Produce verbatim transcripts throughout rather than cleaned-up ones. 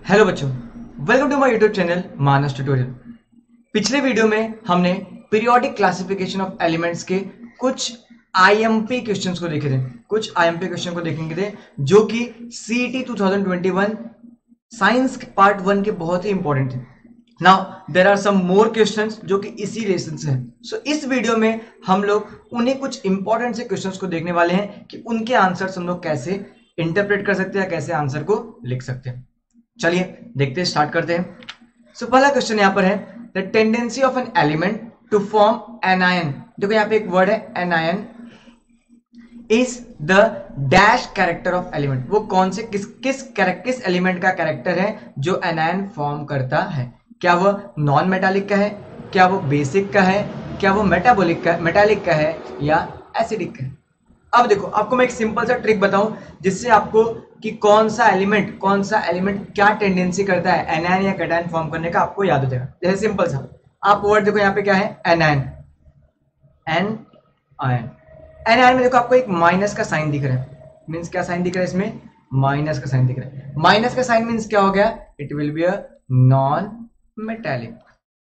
Hello बच्चों, welcome to my YouTube channel Manas tutorial. पिछले video में हमने पीरियोडिक क्लासिफिकेशन ऑफ एलिमेंट्स के कुछ आईएमपी क्वेश्चंस को देखे थे कुछ आईएमपी क्वेश्चन को देखेंगे थे जो कि CET two thousand twenty one science part one के बहुत ही इंपॉर्टेंट थे। Now there are some more questions जो कि इसी लेसन से हैं। सो so, इस वीडियो में हम लोग उन्हें कुछ इंपॉर्टेंट से क्वेश्चंस को देखने वाले हैं कि उनके आंसर्स हम लोग कैसे इंटरप्रेट कर सकते हैं, कैसे आंसर को लिख सकते हैं। चलिए देखते हैं, स्टार्ट करते हैं। सो so, पहला क्वेश्चन यहां पर है the tendency of an element to form anion. देखो यहां पे एक वर्ड है anion is the dash character of element. वो कौन से किस किस किस एलिमेंट का कैरेक्टर है जो एनायन फॉर्म करता है। क्या वो नॉन मेटालिक का है, क्या वो बेसिक का है, क्या वो मेटाबॉलिक का मेटालिक का है या एसिडिक का है। अब देखो आपको मैं एक सिंपल सा ट्रिक बताऊं जिससे आपको कि कौन सा एलिमेंट कौन सा एलिमेंट क्या टेंडेंसी करता है एनायन या कैटायन फॉर्म करने का, आपको याद हो जाएगा। जैसे सिंपल सा आप वर्ड देखो यहाँ पे क्या है एनायन, एन आयन। एनायन में देखो आपको एक माइनस का साइन दिख रहा है, मींस क्या साइन दिख रहा है इसमें, माइनस का साइन दिख रहा है। माइनस का साइन मींस क्या हो गया, it will be a non metallic.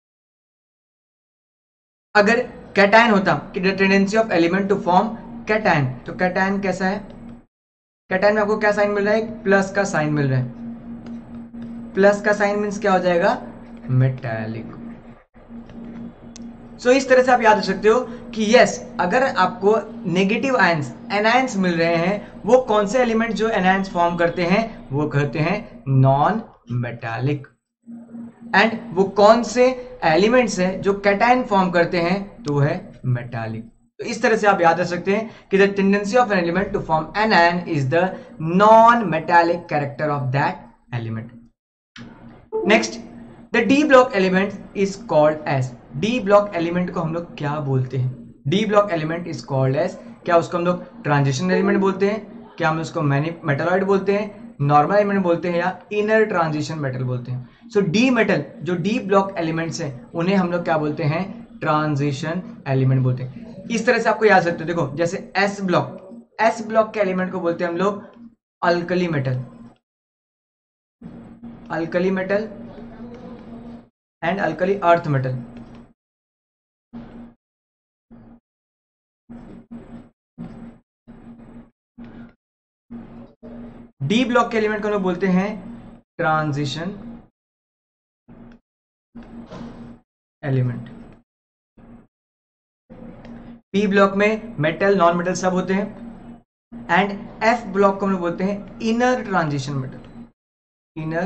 अगर कैटायन होता कि the tendency of element to form cation, तो कैटायन कैसा है, कैटायन में आपको क्या साइन मिल रहा है, एक प्लस का साइन मिल रहा है। प्लस का साइन मींस क्या हो जाएगा, मेटालिक। सो so, इस तरह से आप याद रख सकते हो कि यस अगर आपको नेगेटिव आयंस एनायंस मिल रहे हैं, वो कौन से एलिमेंट जो एनायंस फॉर्म करते हैं वो कहते हैं नॉन मेटालिक। एंड वो कौन से एलिमेंट्स हैं जो कैटायन फॉर्म करते हैं तो वो है मेटालिक। तो इस तरह से आप याद रख सकते हैं कि the tendency of an element to form anion is the non metallic character of that element. Next, the D block element is called as. D block element को हम लोग क्या बोलते हैं, D block element is called as, क्या उसको हम लोग ट्रांजिशन एलिमेंट बोलते हैं, क्या हम उसको मेटलॉइड बोलते हैं, नॉर्मल एलिमेंट बोलते हैं या इनर ट्रांजिशन मेटल बोलते हैं। सो डी मेटल जो डी ब्लॉक एलिमेंट्स हैं उन्हें हम लोग क्या बोलते हैं, ट्रांजिशन एलिमेंट बोलते हैं। इस तरह से आपको याद सकते हो, देखो जैसे एस ब्लॉक, एस ब्लॉक के एलिमेंट को बोलते हैं हम लोग alkali metal, alkali metal and alkali earth metal. D block के एलिमेंट को हम लोग बोलते हैं ट्रांजिशन एलिमेंट। पी ब्लॉक में मेटल नॉन मेटल सब होते हैं। एंड एफ ब्लॉक को हम लोग बोलते हैं inner transition metal, inner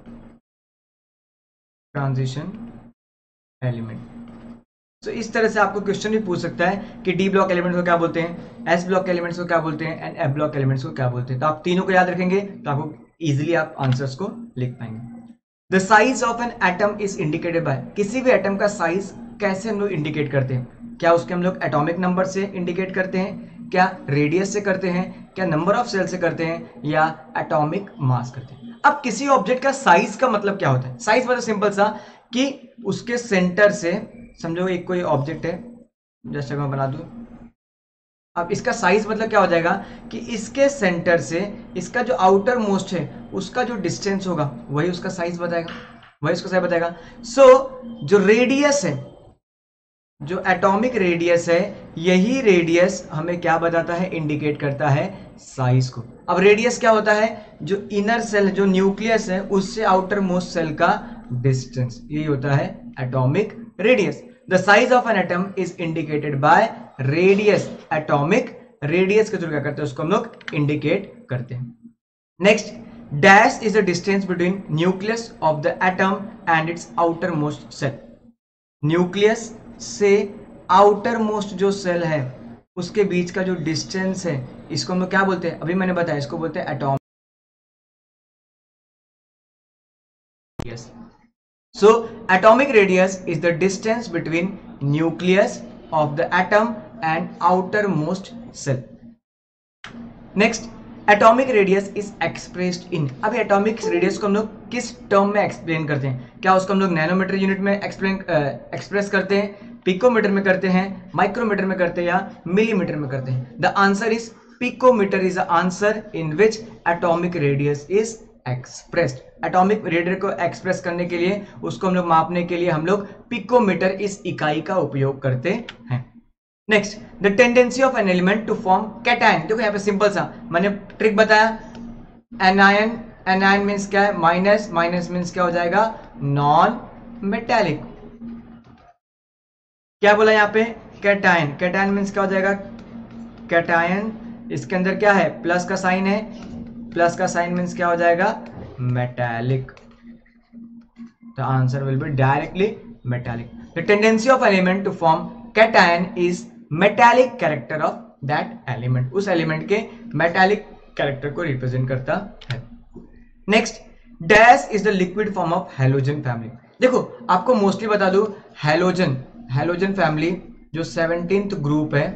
transition element. तो इस तरह से आपको क्वेश्चन भी पूछ सकता है कि डी ब्लॉक एलिमेंट को क्या बोलते हैं, एस ब्लॉक एलिमेंट्स को क्या बोलते हैं एंड एफ ब्लॉक एलिमेंट्स को क्या बोलते हैं। तो आप तीनों को याद रखेंगे तो आपको इजीली आप आंसर्स को लिख पाएंगे। The size of an atom is indicated by. किसी भी एटम का साइज कैसे हम लोग इंडिकेट करते हैं, क्या उसके हम लोग एटॉमिक नंबर से इंडिकेट करते हैं, क्या रेडियस से करते हैं, क्या नंबर ऑफ सेल से करते हैं या एटॉमिक मास करते हैं। अब किसी ऑब्जेक्ट का साइज का मतलब क्या होता है, साइज मतलब सिंपल सा कि उसके सेंटर से, समझो एक कोई ऑब्जेक्ट है जैसे मैं बना दूं, अब इसका साइज मतलब क्या हो जाएगा कि इसके सेंटर से इसका जो आउटर मोस्ट है उसका जो डिस्टेंस होगा वही उसका साइज बताएगा, वही उसका साइज बताएगा। सो so, जो रेडियस है, जो एटॉमिक रेडियस है, यही रेडियस हमें क्या बताता है, इंडिकेट करता है साइज को। अब रेडियस क्या होता है, जो इनर सेल जो न्यूक्लियस है उससे आउटर मोस्ट सेल का डिस्टेंस, यही होता है atomic radius. The size of an atom is indicated by radius, atomic radius के थ्रू क्या करते हैं उसको हम लोग इंडिकेट करते हैं। Next, dash is the distance between nucleus of the atom and its outermost shell. Nucleus से आउटर मोस्ट जो सेल है उसके बीच का जो डिस्टेंस है इसको हम लोग क्या बोलते हैं, अभी मैंने बताया इसको बोलते हैं atomic radius. So atomic radius is the distance between nucleus of the atom and outermost shell. Next, atomic radius is expressed in. अभी एटॉमिक रेडियस को हम लोग किस टर्म में एक्सप्लेन करते हैं, क्या उसको हम लोग नैनोमीटर यूनिट में एक्सप्लेन एक्सप्रेस करते हैं, पिकोमीटर में करते हैं, माइक्रोमीटर में करते हैं या मिलीमीटर में करते हैं। The answer is picometre is the answer in which atomic radius is expressed. Atomic radius को एक्सप्रेस करने के लिए, उसको हम लोग मापने के लिए हम लोग पिकोमीटर इस इकाई का उपयोग करते हैं। Next, the tendency of an element to form cation. देखो यहाँ पे सिंपल सा मैंने ट्रिक बताया, एनायन, एनायन मीन्स क्या है, माइनस, माइनस मीन्स क्या हो जाएगा, नॉन मेटेलिक। क्या बोला यहाँ पे, कैटायन, कैटायन मीन्स क्या हो जाएगा, कैटायन, इसके अंदर क्या है, प्लस का साइन है, प्लस का साइन मीन्स क्या हो जाएगा, metallic. The answer will be directly metallic. The tendency of element to form cation is metallic character of that element. उस एलिमेंट के मेटालिक कैरेक्टर को रिप्रेजेंट करता है। Next, dash is the liquid form of halogen family. देखो आपको mostly बता दूं, halogen, halogen family जो सेवनटीन्थ ग्रुप है,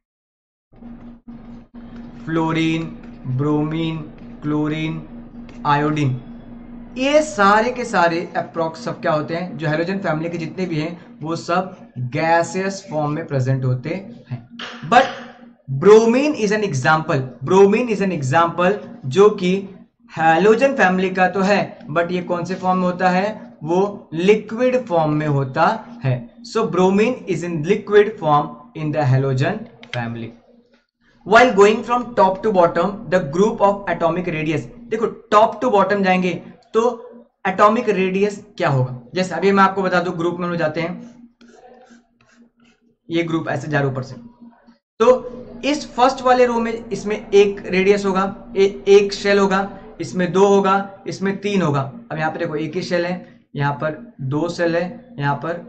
फ्लोरीन, ब्रोमीन, क्लोरीन, आयोडीन, ये सारे के सारे अप्रोक्स सब क्या होते हैं, जो हैलोजन फैमिली के जितने भी हैं वो सब गैसियस फॉर्म में प्रेजेंट होते हैं। But bromine is an example, bromine is an example जो कि हैलोजन फैमिली का तो है, बट ये कौन से फॉर्म में होता है, वो लिक्विड फॉर्म में होता है। So bromine is in liquid form in the halogen family. While going from top to bottom, the group of atomic radius, देखो टॉप टू बॉटम जाएंगे तो एटॉमिक रेडियस क्या होगा, जैसे अभी मैं आपको बता दूं, ग्रुप में हम जाते हैं, ये ग्रुप ऐसे जा रहा ऊपर से, तो इस फर्स्ट वाले रो में इसमें एक रेडियस होगा, ए, एक शेल होगा, इसमें दो होगा, इसमें तीन होगा। अब यहाँ पर देखो एक ही शेल है, यहाँ पर दो सेल है, यहाँ पर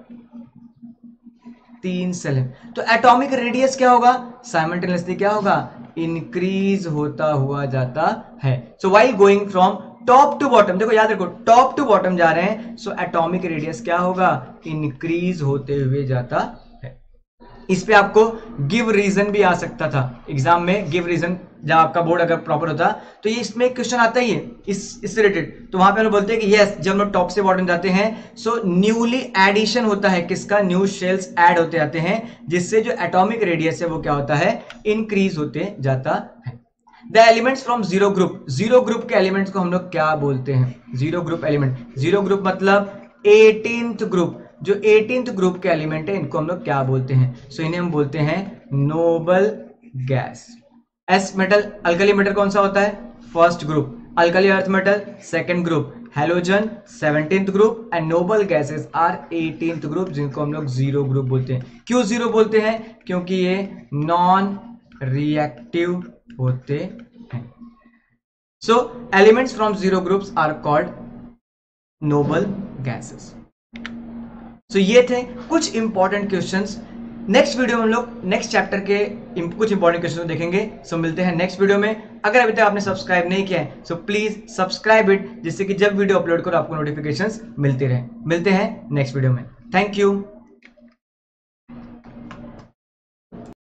तीन सेल है, तो एटॉमिक रेडियस क्या होगा, साइमल्टेनियसली क्या होगा, इंक्रीज होता हुआ जाता है। So while going from top to bottom, देखो याद रखो टॉप टू बॉटम जा रहे हैं, सो एटॉमिक रेडियस क्या होगा, इंक्रीज होते हुए जाता है। इस पे आपको गिव रीजन भी आ सकता था एग्जाम में, गिव रीजन जब आपका बोर्ड अगर प्रॉपर होता तो ये इसमें क्वेश्चन आता ही है इस इससे रिलेटेड। तो वहां पे हम लोग बोलते हैं कि यस, जब हम लोग टॉप से बॉटम जाते हैं सो न्यूली एडिशन होता है, किसका, न्यू शेल्स ऐड होते जाते हैं, जिससे जो एटॉमिक रेडियस है वो क्या होता है, इंक्रीज होते जाता है। The elements from zero group, zero group के एलिमेंट्स को हम लोग क्या बोलते हैं, zero group element, zero group मतलब एटीन्थ ग्रुप, जो एटीन्थ ग्रुप के एलिमेंट है इनको हम लोग क्या बोलते हैं, सो इन्हें हम बोलते हैं नोबल गैस। एस मेटल, अल्कली मेटल कौन सा होता है, first group, alkali earth metal second group, halogen seventeenth group and noble gases are eighteenth group, जिनको हम लोग जीरो ग्रुप बोलते हैं। क्यों जीरो बोलते हैं, क्योंकि ये नॉन रिएक्टिव होते हैं। So elements from zero groups are called noble gases. So ये थे कुछ इंपॉर्टेंट क्वेश्चंस। नेक्स्ट वीडियो में हम लोग नेक्स्ट चैप्टर के कुछ इंपॉर्टेंट क्वेश्चन देखेंगे। सो so, मिलते हैं नेक्स्ट वीडियो में। अगर अभी तक आपने सब्सक्राइब नहीं किया है सो प्लीज सब्सक्राइब इट, जिससे कि जब वीडियो अपलोड करो आपको नोटिफिकेशंस मिलते रहे। मिलते हैं नेक्स्ट वीडियो में। Thank you.